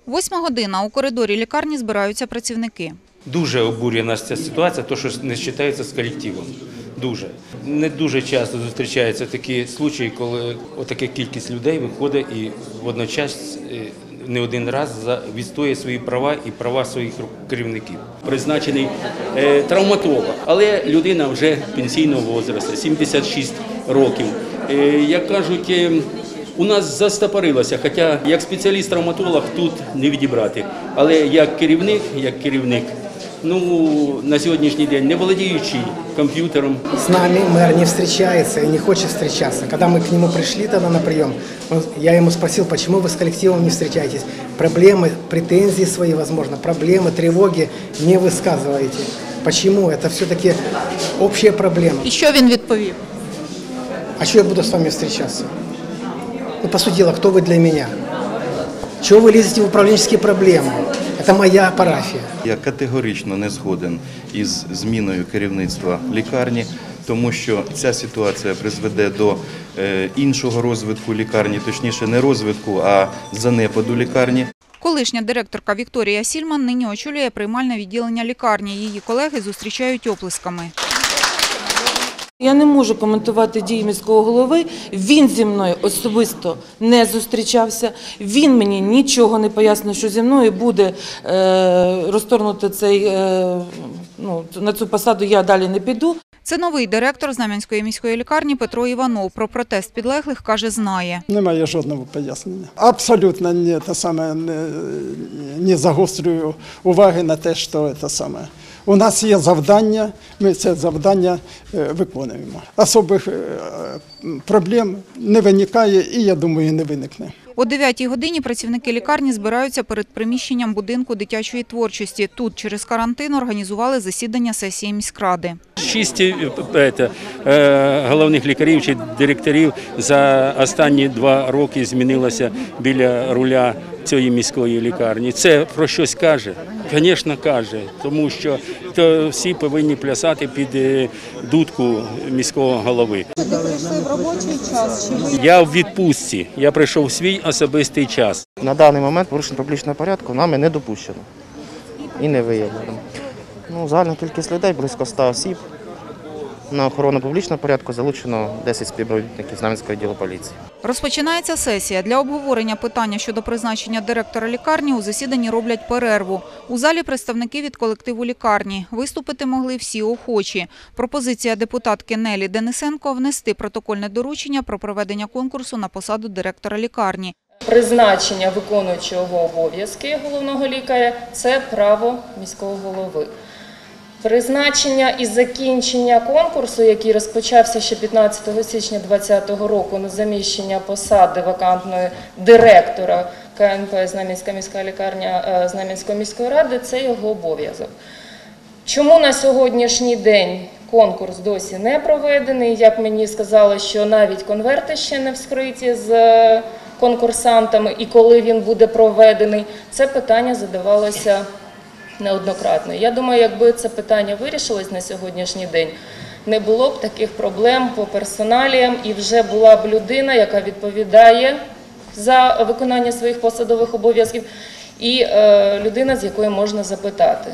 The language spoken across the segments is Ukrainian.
8 година. У коридорі лікарні збираються працівники. Дуже обурює нас ця ситуація, тому що не вважається з колективом. Не дуже часто зустрічаються такі случаї, коли отака кількість людей виходить і водночас не один раз відстоює свої права і права своїх керівників. Призначений травматолог, але людина вже пенсійного віку, 76 років. Як кажуть, у нас застопорилося, хоча як спеціаліст-травматолог тут не відібрати. Але як керівник, на сьогоднішній день не володіючий комп'ютером. С нами мэр не встречается и не хочет встречаться. Когда мы к нему пришли тогда на прием, я ему спросил, почему вы с коллективом не встречаетесь. Проблемы, претензии свои, возможно, проблемы, тревоги не высказываете. Почему? Это все-таки общая проблема. І що він відповів? А что я буду с вами встречаться? По сути дела, кто вы для меня? Чего вы лезете в управленческие проблемы? Это моя парафія. Я категорично не згоден із зміною керівництва лікарні, тому що ця ситуація призведе до іншого розвитку лікарні, точніше не розвитку, а занепаду лікарні. Колишня директорка Вікторія Сільман нині очолює приймальне відділення лікарні. Її колеги зустрічають оплесками. Я не можу коментувати дії міського голови, він зі мною особисто не зустрічався, він мені нічого не пояснив, що зі мною буде розторгнути на цю посаду я далі не піду. Це новий директор Знам'янської міської лікарні Петро Іванов. Про протест підлеглих, каже, знає. Немає жодного пояснення. Абсолютно не загострюю уваги на те, що це саме. У нас є завдання, ми це завдання виконуємо. Особих проблем не виникає і, я думаю, не виникне. О 9 годині працівники лікарні збираються перед приміщенням будинку дитячої творчості. Тут через карантин організували засідання сесії міськради. 6 головних лікарів чи директорів за останні 2 роки змінилося біля руля цієї міської лікарні. Це про щось каже? Звісно, каже, тому що всі повинні плясати під дудку міського голови. Ви прийшли в робочий час? Я в відпустці, я прийшов в свій особистий час. На даний момент порушення публічного порядку нами не допущено і не виявлено. Загальна кількість людей, близько 100 осіб. На охорону публічного порядку залучено 10 співробітників Знам'янського відділу поліції. Розпочинається сесія. Для обговорення питання щодо призначення директора лікарні у засіданні роблять перерву. У залі представники від колективу лікарні. Виступити могли всі охочі. Пропозиція депутатки Нелі Денисенко – внести протокольне доручення про проведення конкурсу на посаду директора лікарні. Призначення виконуючого обов'язки головного лікаря – це право міського голови. Призначення і закінчення конкурсу, який розпочався ще 15 січня 2020 року на заміщення посади вакантної директора КНП Знам'янська міська лікарня Знам'янської міської ради, це його обов'язок. Чому на сьогоднішній день конкурс досі не проведений? Як мені сказали, що навіть конверти ще не вскриті з конкурсантами, і коли він буде проведений, це питання задавалося неоднократно. Я думаю, якби це питання вирішилось на сьогоднішній день, не було б таких проблем по персоналіям і вже була б людина, яка відповідає за виконання своїх посадових обов'язків, і людина, з якої можна запитати.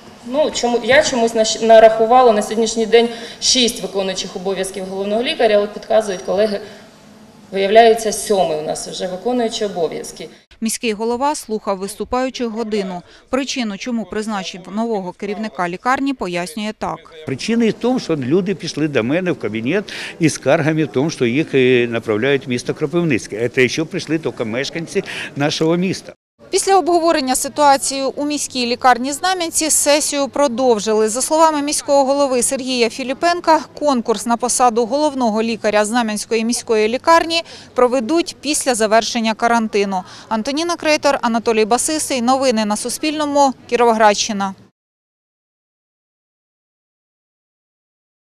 Я чомусь нарахувала на сьогоднішній день 6 виконуючих обов'язків головного лікаря, от підказують колеги, виявляється, 7-й у нас вже виконуючі обов'язки. Міський голова слухав виступаючих годину. Причину, чому призначив нового керівника лікарні, пояснює так. Причина в тому, що люди пішли до мене в кабінет із скаргами в тому, що їх направляють в місто Кропивницьке. Це ще прийшли тільки мешканці нашого міста. Після обговорення ситуації у міській лікарні Знам'янці сесію продовжили. За словами міського голови Сергія Філіпенка, конкурс на посаду головного лікаря Знам'янської міської лікарні проведуть після завершення карантину. Антоніна Крейтор, Анатолій Басисий. Новини на Суспільному. Кіровоградщина.